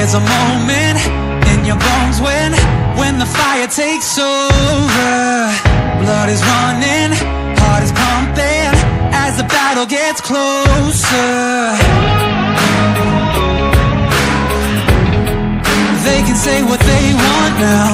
There's a moment in your bones when the fire takes over. Blood is running, heart is pumping as the battle gets closer. They can say what they want now,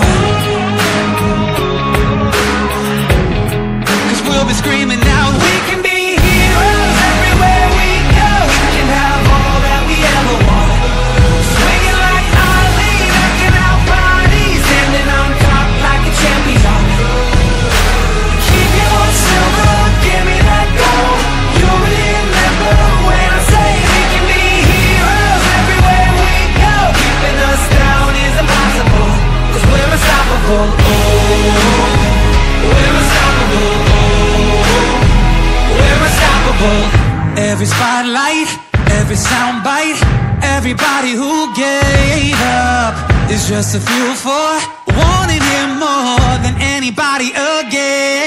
'cause we'll be screaming out, we can be heroes everywhere we go. We can have all that we ever want. Swinging like Ali, knocking out bodies, standing on top like a champion. Keep your silver, give me that gold. You'll remember when I say we can be heroes everywhere we go. Keeping us down is impossible, 'cause we're unstoppable. Oh, we're unstoppable. Oh, we're unstoppable. Every spotlight, every soundbite, everybody who gave up is just a fuel for wanting him more than anybody again.